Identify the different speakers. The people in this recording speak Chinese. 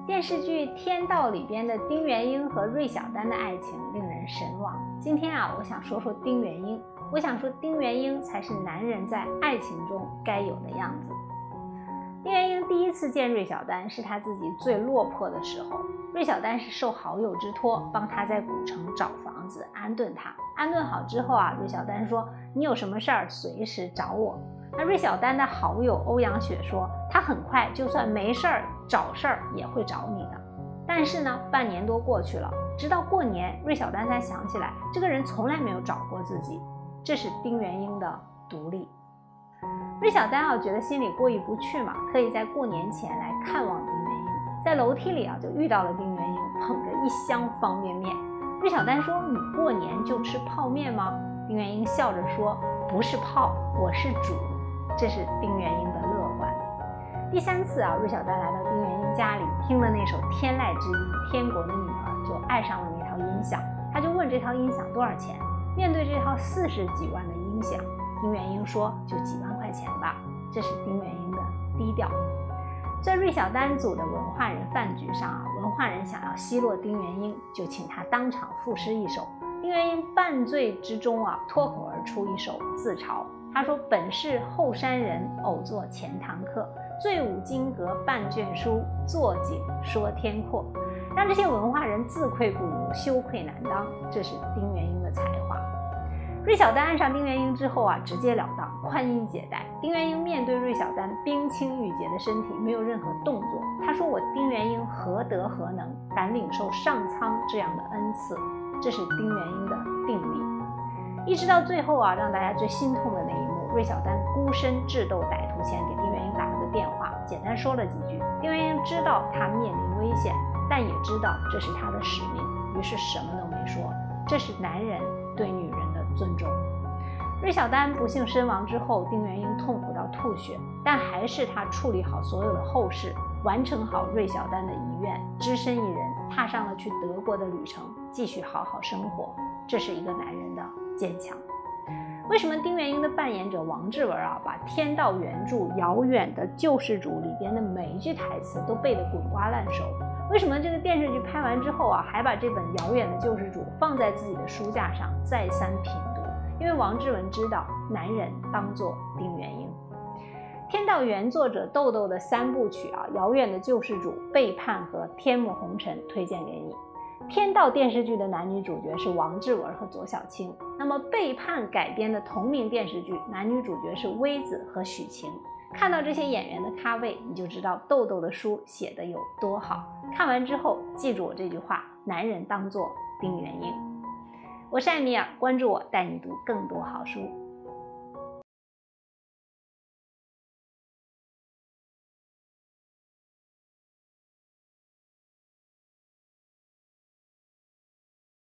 Speaker 1: 电视剧《天道》里边的丁元英和芮小丹的爱情令人神往。今天我想说说丁元英。我想说丁元英才是男人在爱情中该有的样子。丁元英第一次见芮小丹是他自己最落魄的时候，芮小丹是受好友之托，帮他在古城找房子安顿他。安顿好之后芮小丹说：“你有什么事儿随时找我。”那芮小丹的好友欧阳雪说：“他很快就算没事儿找事儿也会找你的。”但是呢，半年多过去了，直到过年，芮小丹才想起来，这个人从来没有找过自己。这是丁元英的独立。芮小丹觉得心里过意不去嘛，特意在过年前来看望丁元英，在楼梯里就遇到了丁元英，捧着一箱方便面。芮小丹说：“你过年就吃泡面吗？”丁元英笑着说：“不是泡，我是煮。”这是丁元英的乐观。第三次芮小丹来到丁元英家里，听了那首《天籁之音》，天国的女儿，就爱上了那套音响。他就问这套音响多少钱。面对这套40几万的音响，丁元英说：“就几万块钱吧。”这是丁元英的低调。在芮小丹组的文化人饭局上文化人想要奚落丁元英，就请他当场赋诗一首。丁元英半醉之中脱口而出一首自嘲。他说：“本是后山人，偶作钱塘客。醉舞金阁半卷书，坐井说天阔。”让这些文化人自愧不如，羞愧难当。这是丁元英的才华。芮小丹爱上丁元英之后直截了当，宽衣解带。丁元英面对芮小丹冰清玉洁的身体没有任何动作。他说：“我丁元英何德何能，敢领受上苍这样的恩赐？”这是丁元英的定力。一直到最后让大家最心痛的那一幕，芮小丹孤身智斗歹徒前给丁元英打了个电话，简单说了几句。丁元英知道他面临危险，但也知道这是他的使命，于是什么都没说。这是男人对女人的尊重。芮小丹不幸身亡之后，丁元英痛苦到吐血，但还是他处理好所有的后事，完成好芮小丹的遗愿，只身一人踏上了去德国的旅程，继续好好生活。这是一个男人的坚强。为什么丁元英的扮演者王志文把《天道》原著《遥远的救世主》里边的每一句台词都背得滚瓜烂熟？为什么这个电视剧拍完之后还把这本《遥远的救世主》放在自己的书架上再三品读？因为王志文知道，男人当作丁元英。《天道》原作者豆豆的3部曲《遥远的救世主》、背叛和天幕红尘推荐给你。《天道》电视剧的男女主角是王志文和左小青，那么背叛改编的同名电视剧男女主角是薇子和许晴。看到这些演员的咖位，你就知道豆豆的书写得有多好。看完之后记住我这句话：男人当作丁元英。我是艾米尔，关注我，带你读更多好书。